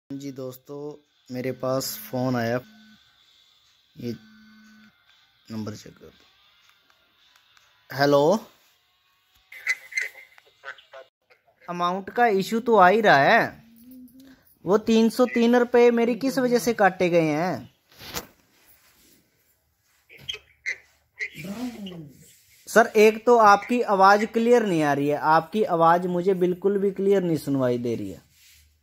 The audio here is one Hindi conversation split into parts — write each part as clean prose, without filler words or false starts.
जी दोस्तों, मेरे पास फ़ोन आया। ये नंबर चेक कर दो। हेलो, अमाउंट का इशू तो आ ही रहा है। वो 303 रुपये मेरी किस वजह से काटे गए हैं? सर, एक तो आपकी आवाज़ क्लियर नहीं आ रही है। आपकी आवाज़ मुझे बिल्कुल भी क्लियर नहीं सुनवाई दे रही है।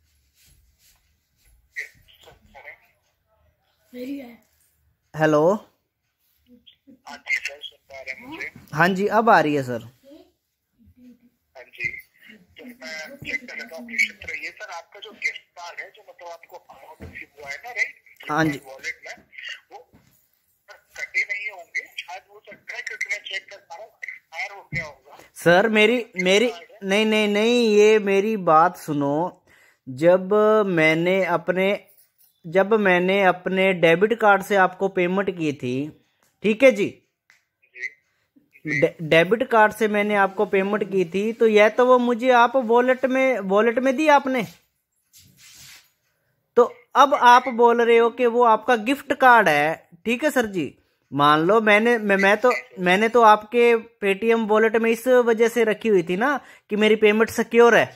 हेलो। हाँ जी सर, सुन पा रहे हैं मुझे? हाँ जी, अब आ रही है सर। हाँ जी, तो मैं चेक कर लेता हूँ। निश्चित रहिए सर, आपका जो गिफ्ट कार्ड है, जो मतलब आपको अमाउंट रिसीव हुआ है ना, राइट, हाँ जी वॉलेट में, वो कटे नहीं होंगे। शायद वो तो क्योंकि मैं चेक कर पा रहा हूँ, एक्सपायर हो गया होगा सर। मेरी मेरी नहीं नहीं नहीं, ये मेरी बात सुनो। जब मैंने अपने जब मैंने अपने डेबिट कार्ड से आपको पेमेंट की थी, ठीक है जी, डेबिट कार्ड से मैंने आपको पेमेंट की थी, तो यह तो वो मुझे आप वॉलेट में दी आपने। तो अब आप बोल रहे हो कि वो आपका गिफ्ट कार्ड है। ठीक है सर जी, मान लो मैंने तो आपके पेटीएम वॉलेट में इस वजह से रखी हुई थी ना कि मेरी पेमेंट सिक्योर है।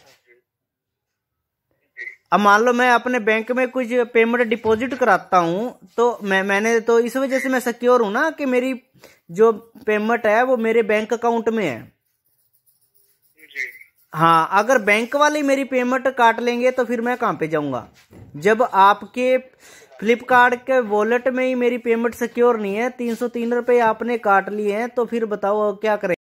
अब मान लो मैं अपने बैंक में कुछ पेमेंट डिपॉजिट कराता हूं, तो मैंने तो इस वजह से मैं सिक्योर हूं ना कि मेरी जो पेमेंट है वो मेरे बैंक अकाउंट में है। हाँ, अगर बैंक वाले मेरी पेमेंट काट लेंगे तो फिर मैं कहाँ पे जाऊंगा? जब आपके फ्लिपकार्ट के वॉलेट में ही मेरी पेमेंट सिक्योर नहीं है, 303 रुपये आपने काट लिए हैं, तो फिर बताओ क्या करें।